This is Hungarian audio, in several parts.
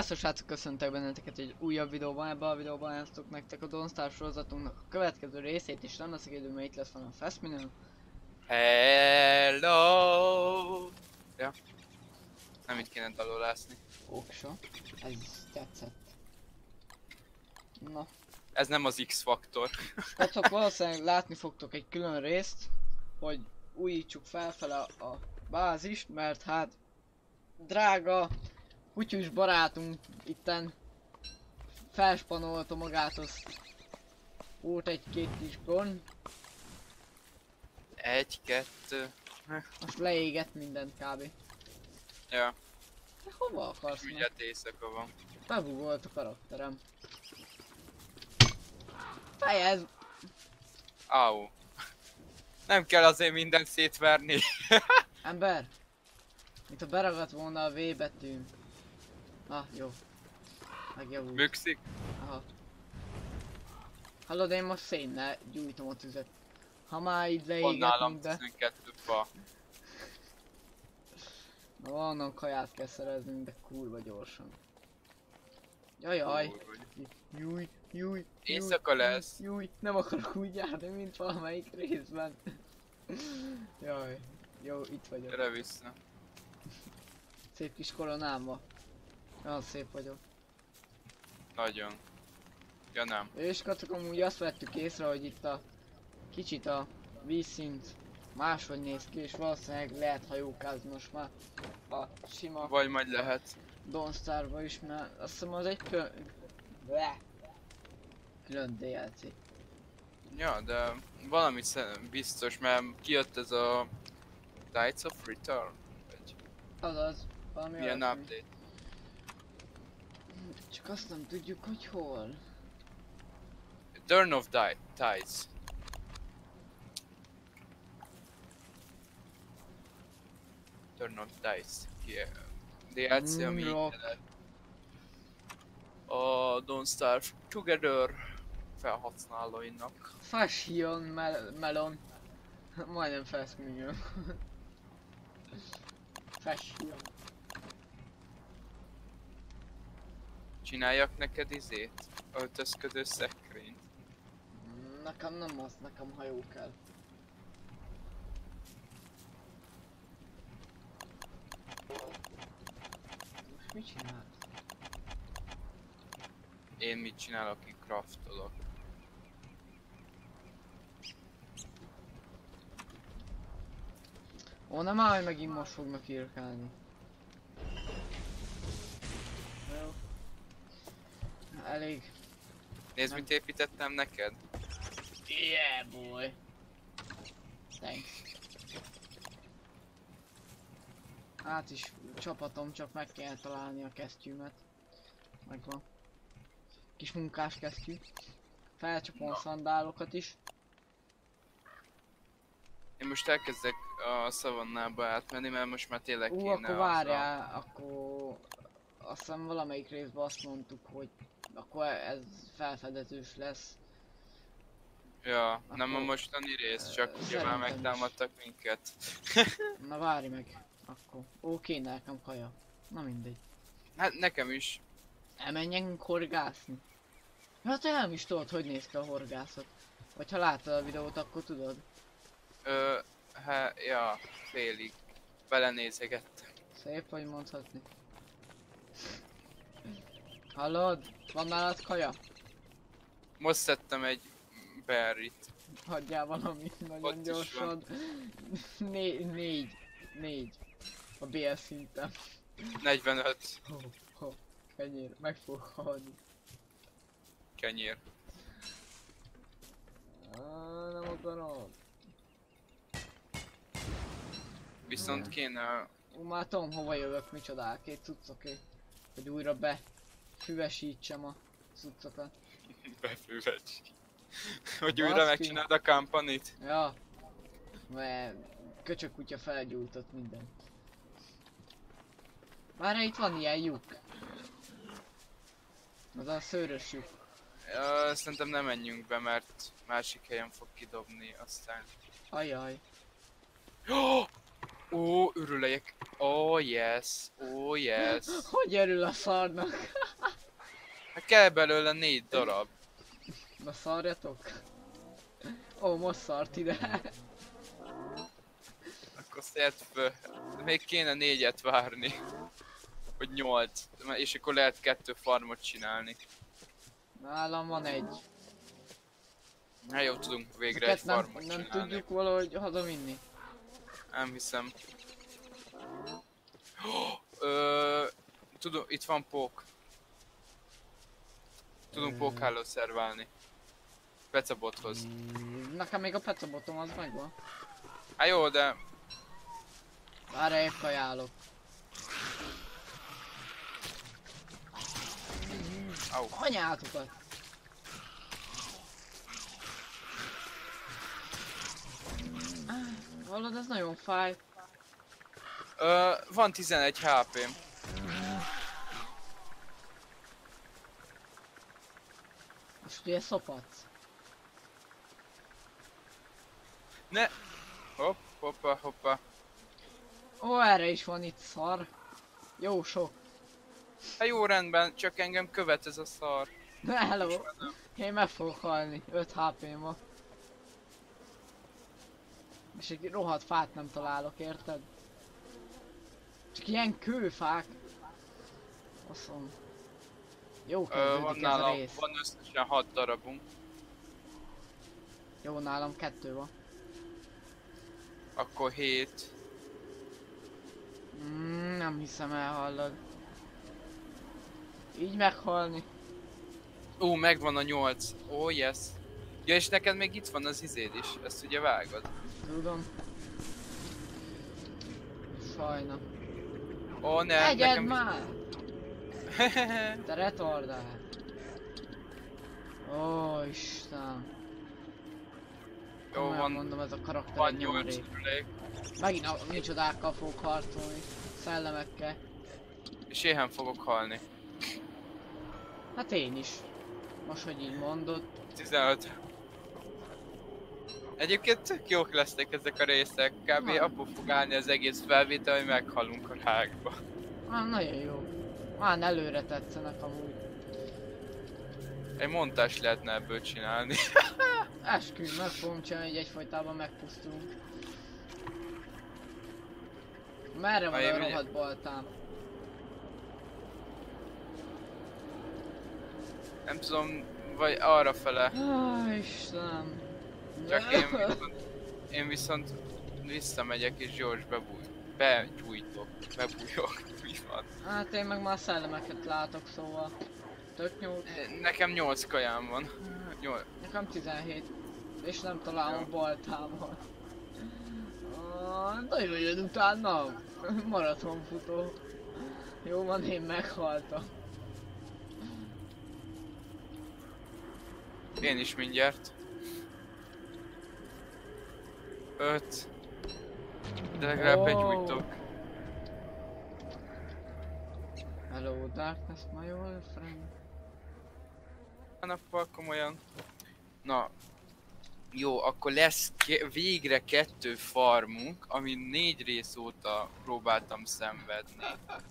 Sziasztok srácok, köszöntök benneteket egy újabb videóban. Ebben a videóban játszok nektek a Don't Starve sorozatunknak a következő részét, és nem lesz idő, mert itt lesz van a Feszminő. Hello! Ja. Nem itt kéne dalolászni. Oksa. Ez tetszett. Na. Ez nem az X-faktor. Srácok, valószínűleg látni fogtok egy külön részt, hogy újítsuk felfele a bázist, mert hát drága kutyus barátunk itten felspanolta magát, az volt egy-két kis gond. Egy-kettő. Most leégett mindent kb. Ja. De hova akarsz? Ugye éjszaka van. Bebugolt a karakterem. Fejezd! Au. Nem kell azért mindent szétverni. Ember! Mint ha beragadt volna a V betűn. Ah, jó. Megjavult. Bükszik? Aha. Hallod, én most szénnel gyújtom a tüzet. Ha már így Van nálam leégetünk, de... 12 fa. Na onnan kaját kell szereznünk, de kurva gyorsan. Jajaj. Júj, júj, Éjszaka lesz. júj, nem akarok úgy járni, mint valamelyik részben. Jaj, jó, itt vagyok. Gyere vissza. Szép kis koronámmal. Nagyon szép vagyok. Nagyon. Ja nem. És katok, amúgy azt vettük észre, hogy itt a kicsit a vízszint máshogy néz ki, és valószínűleg lehet hajókázni most már a sima Vagy majd lehet. Don't Starve-ba is, mert azt hiszem az egy külön DLC. Ja, de valami biztos, mert kijött ez a Tides of Return. Vagy Azaz, valami milyen olyasmi. update. Csak azt nem tudjuk, hogy hol. Turn of Tides. Turn of Dice. DLC, ami Rock. a Don't Starve Together felhasználóinak. Fashion melon. Majdnem feszműnyöm. Fashion. Csináljak neked izét? Öltözködő szekrényt. Nekem nem az, nekem hajó kell. Most mit csinálsz? Én mit csinálok, ki craftolok. Ó, nem áll, hogy megint most fognak írkálni. Jó. Elég. Nézd, Nem. mit építettem neked. Yeah, boy. Thanks. Hát is csapatom, csak meg kell találni a kesztyűmet. Megvan. Kis munkás kesztyű. Felcsapom a szandálokat is. Én most elkezdek a szavannába átmenni, mert most már tényleg kéne Akkor várjál, akkor... Azt hiszem valamelyik részben azt mondtuk, hogy akkor ez felfedezős lesz. Ja, Akkor- nem a mostani rész, csak ugye Szerintem már is. megtámadtak minket. Na várj meg. Akkor. Ó, kéne nekem kaja. Na mindegy. Hát nekem is. Elmenjünk horgászni. Ja, te nem is tudod, hogy néz ki a horgászat. Vagy ha láttad a videót, akkor tudod. Ja, félig. Belenézegettem. Szép, hogy mondhatni. Hallod? Van nálad kaja? Most szedtem egy berrit. Hagyjál valamit nagyon Ott is gyorsan. Négy. A BS szinten. 45 Ho. Kenyér, meg fog halni. kenyér. Nem akarom. Viszont kéne... Már tudom, hova jövök, micsodál, két cuccoké. Hogy újra befüvesítsem a cuccokat. Befővecs. Hogy Baszki. újra megcsináld a kampanit? Ja. Mert köcsök kutya felgyújtott mindent. Várj, itt van ilyen lyuk. Az a szőrös lyuk. Szerintem nem menjünk be, mert másik helyen fog kidobni, aztán... Ajaj. Oh! Ó, örülök. Oh yes, oh yes. Hogy örül a szarnak? Hát kell belőle 4 darab. Na szarjatok. Ó, most szart ide. Akkor szed föl. Még kéne 4-et várni. Hogy 8. És akkor lehet 2 farmot csinálni. Nálam van egy. Hát jó, tudunk végre Ezeket egy farmot nem csinálni. tudjuk valahogy hazavinni. Nem hiszem. Tudom, itt van pók. Tudunk pókhálót szerválni. Pecabothoz. Nekem még a pecabotom az megvan. Hát jó, de... Várj, épp kajálok. Au. Anyátokat! Hallod, ez nagyon fáj. Van 11 HP-m. Most ugye szopatsz. Ne! Hopp, hoppa, hoppa. Ó, erre is van itt szar. Jó sok. Hát jó, rendben, csak engem követ ez a szar. Hello. Én meg fogok halni. 5 HP-m van. És egy rohadt fát nem találok, érted? Csak ilyen kőfák. Baszom. Jó Van kezdődik ez a nálam, rész. van összesen 6 darabunk. Jó, nálam 2 van. Akkor 7. Nem hiszem el, hallod. Így meghalni. Ó, megvan a 8. Oh yes. Ja, és neked még itt van az izéd is, ezt ugye vágod. Tudom. Sajna. Ó, nem, Egyed nekem... már! Te retardál. Ó, Isten. Jó, Komolyan van, mondom, ez a karakter van egy 8 nyomorék. ürülék. Megint a micsodákkal fogok harcolni. Szellemekkel. És éhen fogok halni. Hát én is. Most, hogy így mondod. 15. Egyébként tök jók lesznek ezek a részek. Kb. Na. Abból fog állni az egész felvétel, hogy meghalunk a rákba. Nagyon jó. Már előre tetszenek amúgy. Egy montást lehetne ebből csinálni. Esküvő, meg fogom csinálni, hogy egyfajtában megpusztulunk. Merre van én a megyek. rohadt baltám? Nem tudom, vagy arra fele. Istenem. Csak én viszont visszamegyek és gyors begyújtok. Bebújok. Mi van? Hát én meg már szellemeket látok, szóval. Tök nyújt. Nekem 8 kajám van. 8. Nekem 17. És nem találom baltámat. Nagyon jön utána. Maratonfutó. Jó van, én meghaltam. Én is mindjárt. 5. De legalább Ó. begyújtok. Hello darkness, my old friend. A nappal komolyan. Na. Jó, akkor lesz végre 2 farmunk, ami 4 rész óta próbáltam szenvedni.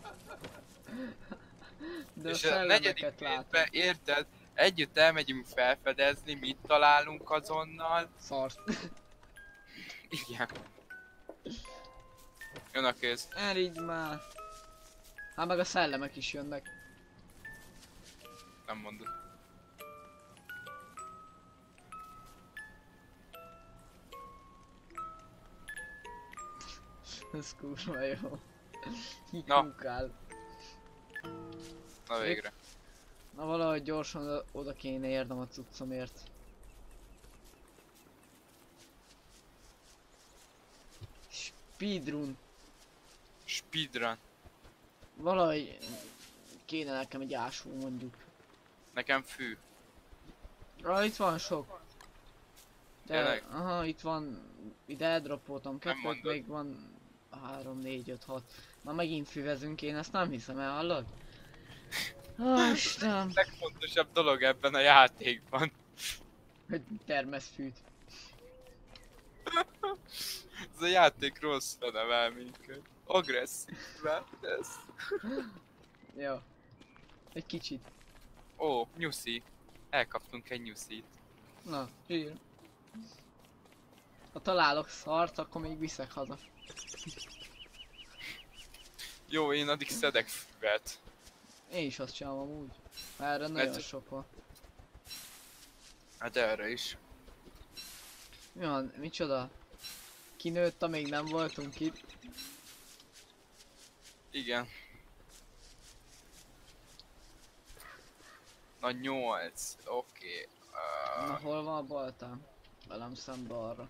De És a a negyedik szellemeket látom. részben, érted? Együtt elmegyünk felfedezni, mit találunk azonnal. Szart. Igen. Jön a kéz. Erigy már. Hát meg a szellemek is jönnek. Nem mondod. Ez kurva jó. Na. Kukál. Na végre. Na valahogy gyorsan oda kéne érnem a cuccomért. Speedrun. Speedrun. Valahogy kéne nekem egy ásó mondjuk. Nekem fű. Itt van sok. Tényleg? Aha, itt van. Ide eldropoltam kettőt, mondod. még van 3, 4, 5, 6. Na megint füvezünk, én ezt nem hiszem el, hallod? Istenem, Legfontosabb dolog ebben a játékban. hogy termesz fűt. Ez a játék rosszra nevel minket. Agresszív lesz. Jó. Egy kicsit. Ó, nyuszi. Elkaptunk egy nyuszit. Na, zsír. Ha találok szart, akkor még viszek haza. Jó, én addig szedek füvet. Én is azt csinálom amúgy. Erre nagyon sok van. Hát erre is. Mi van? Micsoda? Kinőtt, amíg nem voltunk itt. Igen. Na 8, oké. Na hol van a baltám? Velem szembe arra.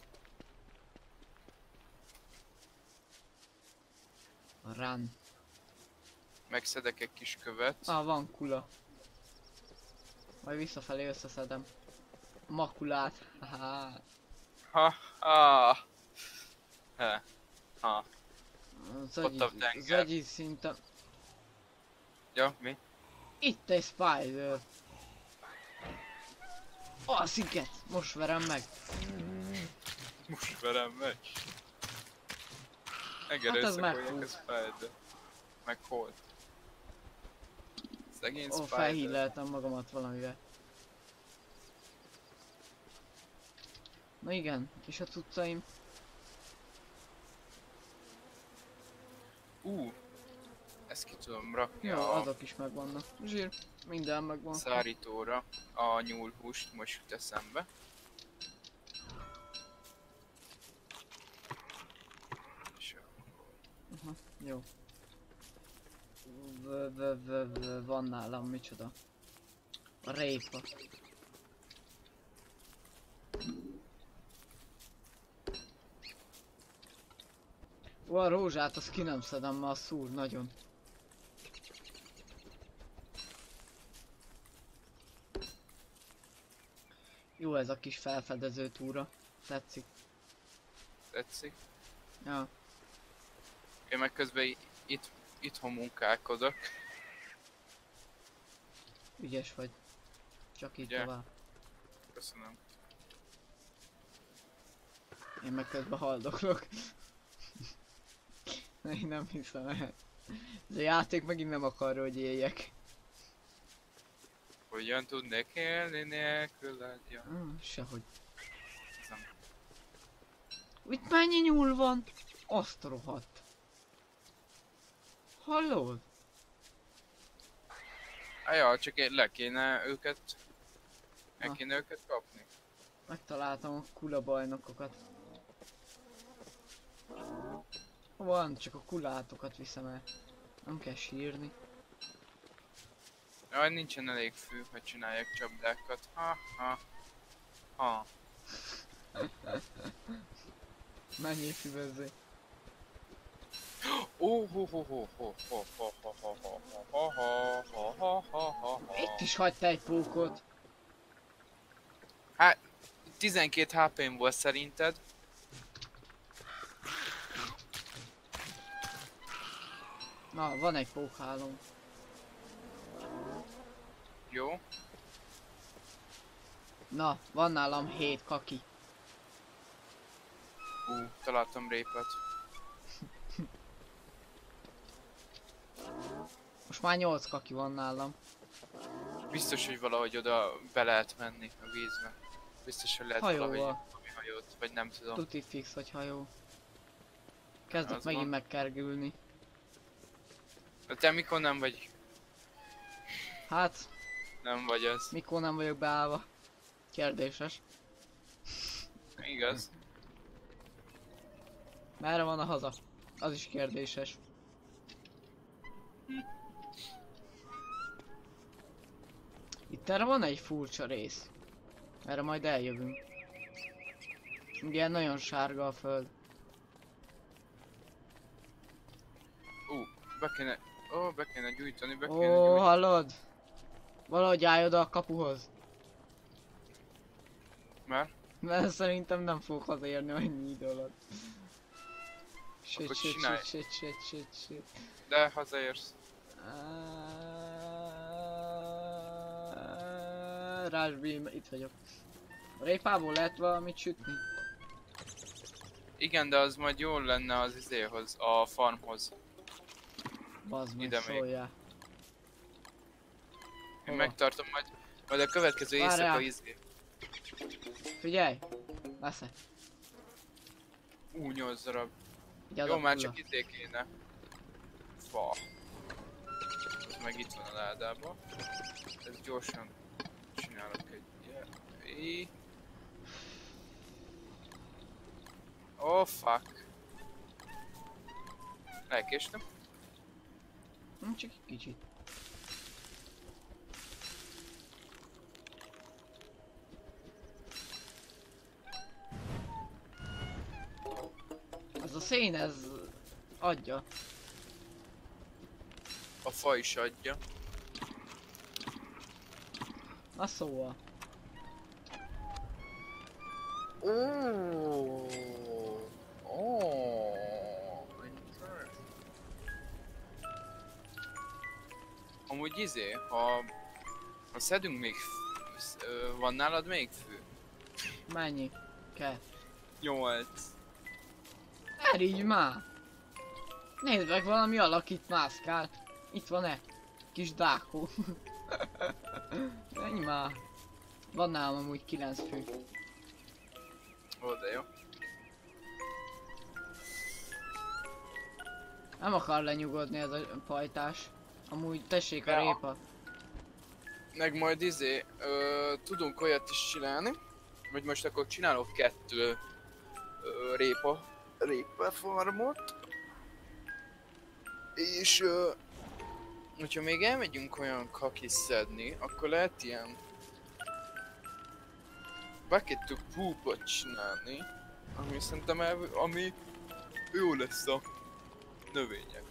A run. Megszedek egy kis követ. Van kula. Majd visszafelé összeszedem. A makulát. Haha. Ha, ha. He. Ha. Zagyi, Ott a tenger. Zagyi szinte... Ja, mi? Itt egy spider. A sziget! Most verem meg. Most verem meg. Hát ez Megerőszakolják a meghúz. spider. Meg hol? Szegény Ó, spider. felhíleltem magamat valamivel. Na igen, és a cuccaim? Ezt ki tudom rakni Jó, a azok is megvannak. Zsír, minden megvan. szárítóra. A nyúlhúst most jut eszembe. És Aha, jó. Van nálam micsoda? A répa. Ó, a rózsát azt ki nem szedem, mert az szúr nagyon. Jó ez a kis felfedező túra. Tetszik. tetszik. Ja. Én meg közben itthon munkálkodok. Ügyes vagy. Csak így Ugye? tovább. Köszönöm. Én meg közben haldoklok. Én nem hiszem el. Ez a játék megint nem akar, hogy éljek. Hogyan tudnék élni nélküled? Ja. Sehogy. Hiszem. Itt mennyi nyúl van? Azt rohadt. Hallod? Ja, csak le kéne őket... Ah. Meg kéne őket kapni. Megtaláltam a kula bajnokokat. Van, csak a kulátokat viszem el. Nem kell sírni. Jaj, nincsen elég fű, hogy csináljak csapdákat. Ha, ha. Ha. Menjél füvezzé. Ó, ho, ho, ho, ho, ho, ho, ho, ho, ho, ho, ho, ho, ho, ho, ho, ho. Itt is hagyta egy pókot. Hát, 12 HP-m volt szerinted. Na, van egy pókhálom. Jó. Na, van nálam 7 kaki. Találtam répet. Most már 8 kaki van nálam. Biztos, hogy valahogy oda be lehet menni a vízbe. Biztos, hogy lehet Hajóval. valahogy valami hajót, vagy nem tudom. Tuti fix, hogy hajó. Kezdek Az megint van. megkergülni. De te mikor nem vagy? Hát, Nem vagy az. mikor nem vagyok beállva? Kérdéses. Igaz? Merre van a haza? Az is kérdéses. Itt erre van egy furcsa rész. Erre majd eljövünk. Ugye nagyon sárga a föld. Be kéne gyújtani, be kéne Ó, gyújtani. hallod? Valahogy állj oda a kapuhoz. Mert? Mert szerintem nem fogok hazaérni annyi idő alatt. Akkor csinálj. Shit. De hazaérsz. Rásbím, itt vagyok. A répából lehet valamit sütni? Igen, de az majd jól lenne az izéhoz, a farmhoz. Bazd meg, Ide még. szóljál. Én Hova? megtartom majd a következő Várjál. éjszaka izé. Figyelj! Veszek. 8 darab. Egy Jó, adag már hulla. csak izé kéne. Fa. Ez meg itt van a ládában. Ez gyorsan csinálok egy ilyen. Oh fuck. Elkéstem. Csak egy kicsit. Az a szén, ez adja. A fa is adja. Na szóval. Amúgy izé, ha szedünk még van nálad még fő? Mennyi? Kell. 8. Erígy már! Nézd meg, valami alak itt mászkál. Itt van-e? Kis dákó. Menj már. Van nálam amúgy 9 fő. Ó, de jó. Nem akar lenyugodni ez a pajtás. Amúgy tessék a Ja. répa. Meg majd izé, tudunk olyat is csinálni, hogy most akkor csinálok 2 répa farmot. És hogyha még elmegyünk olyan kakis szedni, akkor lehet ilyen bucket to poopot csinálni, ami szerintem ami jó lesz a növények.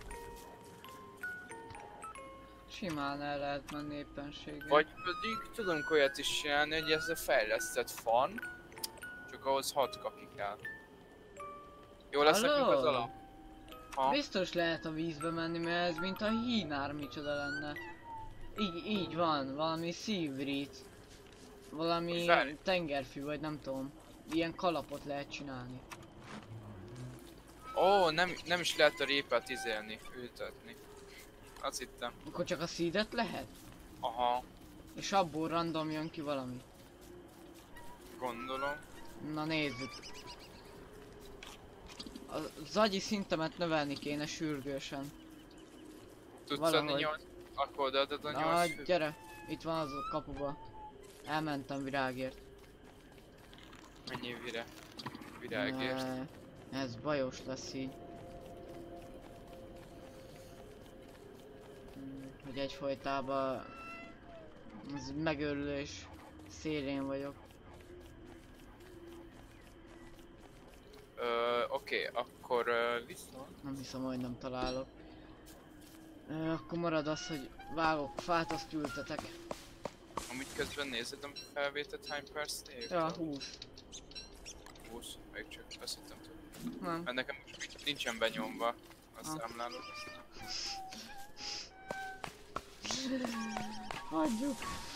Simán el lehet menni éppenséggel. Vagy pedig tudunk olyat is csinálni, hogy ez a fejlesztett farm, csak ahhoz 6 kaki kell. Jó lesz nekünk az Halló? alap? Ha? Biztos lehet a vízbe menni, mert ez mint a hínár micsoda lenne. Így van, valami szívrit. Valami Fel- tengerfű, vagy nem tudom. Ilyen kalapot lehet csinálni. Ó, nem is lehet a répát izélni, ültetni. Azt hittem. Akkor csak a szídet lehet? Aha, És abból random jön ki valami. gondolom. Na nézzük. Az agyi szintemet növelni kéne sürgősen. Tudsz Valahogy. adni 8? Akkor odaadod a 8 Na fő? gyere, itt van az a kapuba. Elmentem virágért. Mennyi virágért? Ez bajos lesz így. Hogy egyfolytában az megőrülés szélén vagyok. Oké, akkor viszont... Nem hiszem, hogy nem találok. Akkor marad az, hogy vágok fát, azt ültetek. Amúgy közben nézed a felvételt hány perc év? Ja, 20. 20, még csak azt hittem több. Nem. Mert nekem most nincsen benyomva a Ah. számláló. Hagyjuk.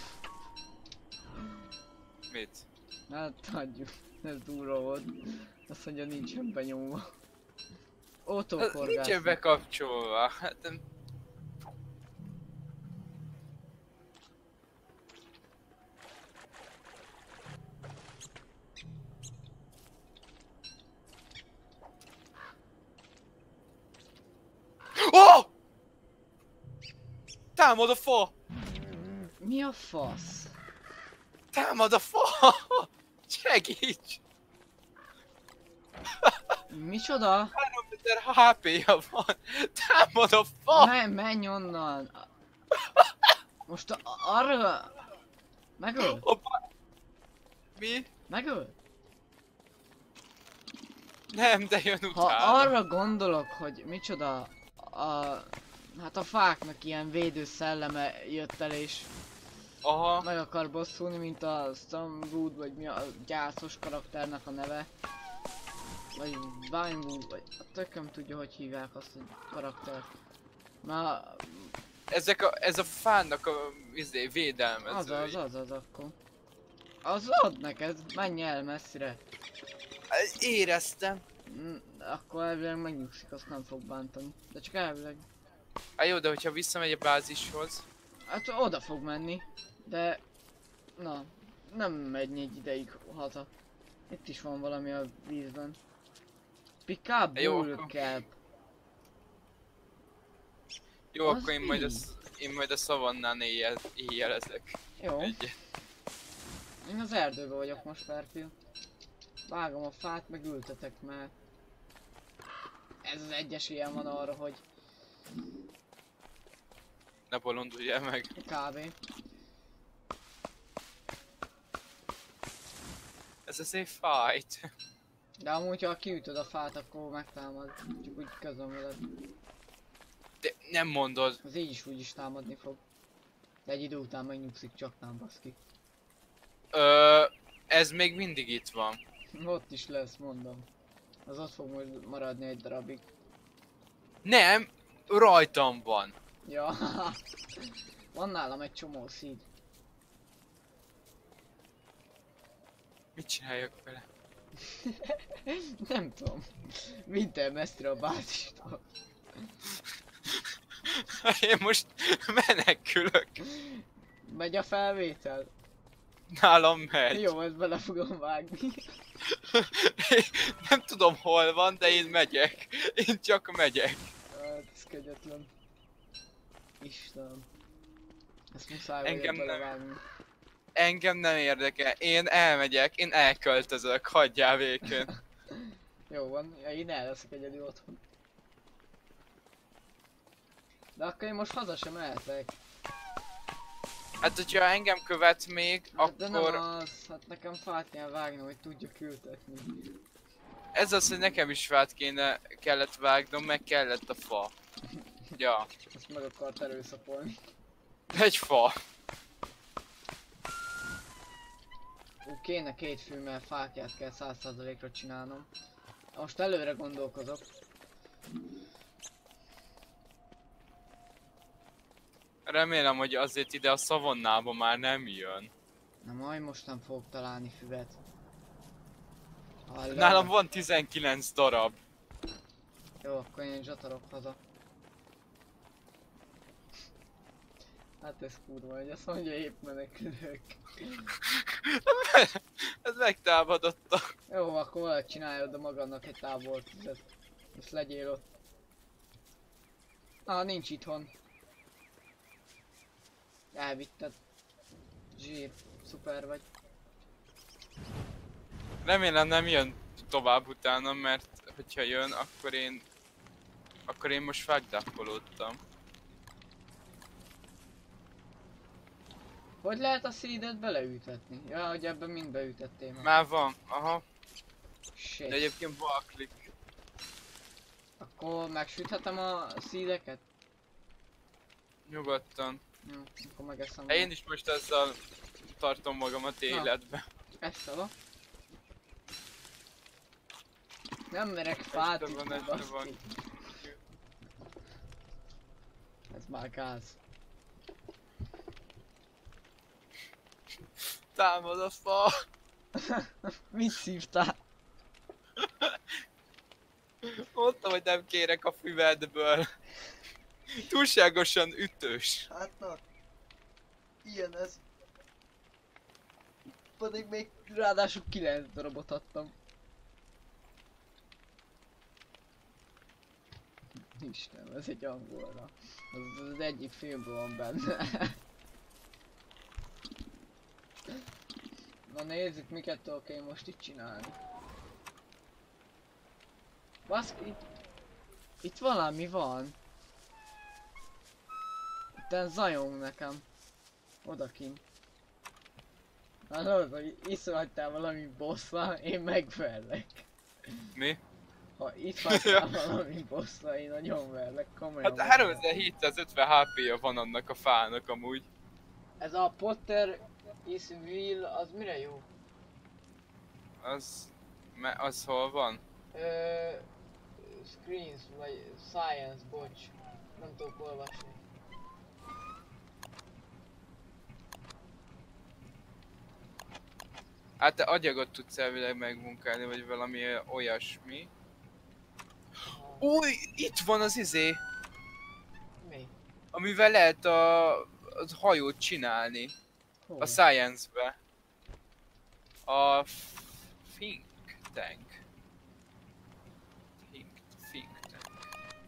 Mit? Hát hagyjuk. Ez durva volt. Azt mondja, nincsen benyomva. Autóforgás. Nincsen bekapcsolva. Hát nem... Oh! Támad a fa! Mi a fasz? Támad a fa! Segíts! Micsoda? 3000 HP-ja van! Támad a fa! Menj onnan! Most arra... Megöl? Hoppá! Mi? Megöl? Nem, de jön Ha utána. arra gondolok, hogy micsoda hát a fáknak ilyen védő szelleme jött el és Aha. meg akar bosszulni, mint a Stormwood, vagy mi a gyászos karakternek a neve. Vagy Vinewood, vagy a tököm tudja, hogy hívják azt a karaktert. Na, Ez a fának a védelmező. az akkor. Az ad neked, menj el messzire. Éreztem. Akkor elvileg megnyugszik, azt nem fog bántani. De csak elvileg. Hát jó, de hogyha visszamegy a bázishoz... Hát oda fog menni. De... Na, nem megy egy ideig haza. Itt is van valami a vízben. Pick up Jó, bull akkor- cap. Jó, Az akkor én majd a szavannán éjjelezek. Jó. Egyet. Én az erdőben vagyok most, Fairfield. Vágom a fát, meg ültetek, mert... Ez az egyes ilyen van arra, hogy Ne bolondulj el meg. kb. Ez az egy fight. De amúgy, ha kiütöd a fát, akkor megtámad. Csak úgy közöm veled. De nem mondod. Az így is úgy is támadni fog. De egy idő után megnyugszik, csak nem baszki. Ez még mindig itt van. Ott is lesz, mondom. Az ott fog majd maradni egy darabig. Nem! Rajtam van. Ja, van nálam egy csomó szíd. Mit csináljak vele? Nem tudom. Vidd messzire a bázistól. Én most menekülök. Megy a felvétel? Nálam megy. Jó, ezt bele fogom vágni. Nem tudom hol van, de én megyek. Én csak megyek. Hát, ez kegyetlen. Istenem. Ezt muszáj Engem vagyok nem. belevágni. Engem nem érdekel. Én elmegyek, én elköltözök. Hagyjál békén. Jó van, ja, én el leszek egyedül otthon. De akkor én most haza sem mehetek. Hát, hogyha engem követ még, Hát de nem akkor... az, hát nekem fát kell vágni, hogy tudjuk ültetni. Ez az, hogy nekem is fát kellett vágnom, meg kellett a fa. Ja, Ezt meg akart erőszakolni. egy fa. Kéne két fű, mert fákját kell 100%-ra csinálnom. Most előre gondolkozok. Remélem, hogy azért ide a szavannába már nem jön. Na majd most nem fogok találni füvet. Hallod? Nálam van 19 darab. Jó, akkor én zsatarok haza. Hát ez kurva, hogy azt mondja, épp menekülök. Ez megtámadott a... Jó, akkor valahogy csináljad magadnak egy tábortüzet. Ezt legyél ott. Nincs itthon. Elvitted. Zsír, szuper vagy. Remélem nem jön tovább utána, mert hogyha jön, akkor én most fagdápolódtam. Hogy lehet a szídet beleütetni? Ja, hogy ebben mind beütettél már. Már van, aha. Shit. De egyébként balklik. Akkor megsüthetem a szídeket? Nyugodtan. Jó, akkor megeszem. Én is most ezzel tartom magamat életbe. Ezt nem merek fát Este van, itt, este van. baszki. Ez már gáz. Támad a fa! Mit szívtál? Mondtam, hogy nem kérek a füvedből. Túlságosan ütős. Hát na, ilyen ez. Pedig még ráadásul 9 darabot adtam. Istenem, ez egy angolra. Az egyik filmben van benne. Na nézzük, miket tudok én most itt csinálni. Baszki, itt valami van. Itten zajong nekem. Odakint. Hallod, hogy iszolhattál valami bosszra, én megverlek. Mi? Ha itt hagytál valami bosszra, én nagyon verlek, komolyan. Hát 3750 HP-ja van annak a fának amúgy. Ez a Potter is Will, az mire jó? Az hol van? Screens, vagy Science, bocs. Nem tudok olvasni. Hát te agyagot tudsz elvileg megmunkálni, vagy valami olyasmi. Új, itt van az izé, Mi? amivel lehet a hajót csinálni. Hol? A Science-be. A Think Tank. Think Tank.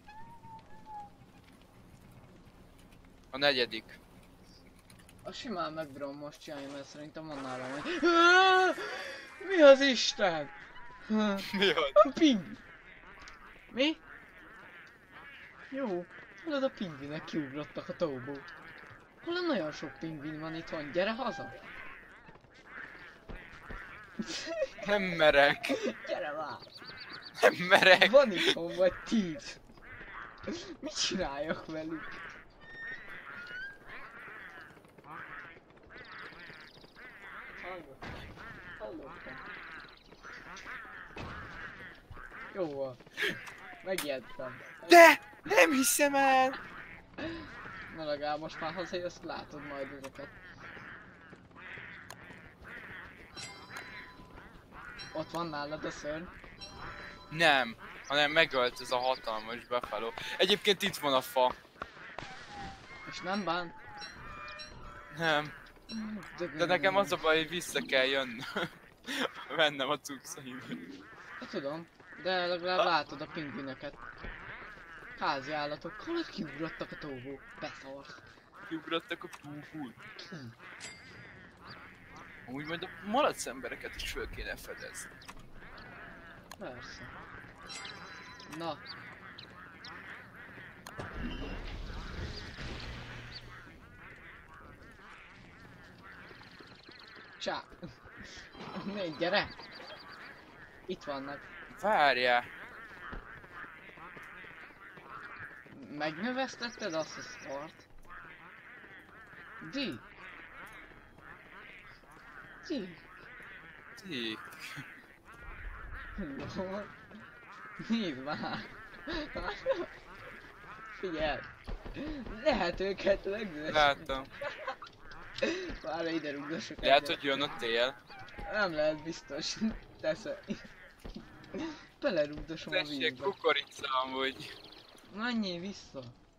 A negyedik. A simán megbírom most csinálni, mert szerintem van nálam egy... Mi az Isten? Mi az? A ping! Mi? Jó. Hallod, a pingvinek kiugrottak a tóból. Hallod, nagyon sok pingvin van itthon, gyere haza! Nem merek. Gyere már! Nem merek. Van itthon vagy 10. Mit csináljak velük? Hallottam. Jó van. Megijedtem. De! Nem hiszem el! Na legalább most már hazajössz, látod majd ezeket. Ott van nálad a szörny? Nem, hanem megölt ez a hatalmas befeló. Egyébként itt van a fa. És nem bán? Nem. De nekem az a baj, hogy vissza kell jönnöm. Vennem a cuccaimat. Hát tudom, de legalább látod a pingvineket. Házi állatok, hol kiugrottak a tóból? Beszarsz. Kiugrottak a púhul. Úgy majd a malac embereket is föl kéne fedezni. Persze. Na. Csá. Négy, gyere! Itt vannak. Várjál! Megnövesztetted azt a szart? Di! Di! Ti. No. Nézd már! Figyelj! Lehet őket megnövesztetni. Láttam. Várj, ide rúgdosok Lehet, hogy jön a tél. Nem lehet biztos. Teszem. Belerúgdosom a Tessék, vízbe. kukorica amúgy. Menjél vissza.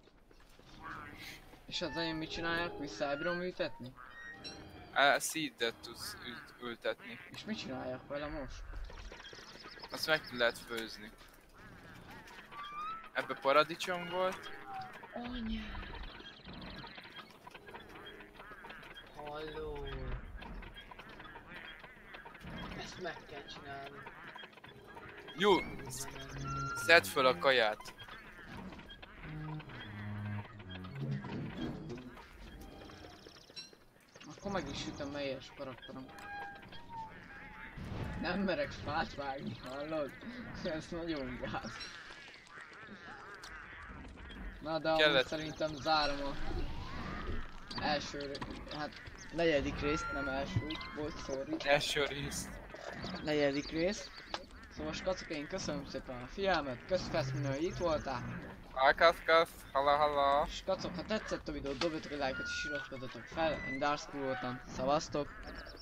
És az én mit csinálják? Visszaebrom ültetni? Seedet tudsz ültetni. És mit csinálják vele most? Azt meg lehet főzni. Ebbe paradicsom volt. Anya! Halló! Ezt meg kell csinálni. Jó, szedd föl a kaját. Akkor meg is sütöm melyes karakterem. Nem merek fát vágni, hallod? Ez nagyon gáz. Na de amúgy szerintem zárom a első, hát negyedik részt, nem első, volt sorry. Első rész. Negyedik rész. Szóval skacok, én köszönöm szépen a figyelmet, köszönöm, hogy itt voltál. Alkaszkasz, hala. Skacok, ha tetszett a videó, dobjatok egy lájkot és iratkozzatok fel, én Dark School voltam, szavaztok!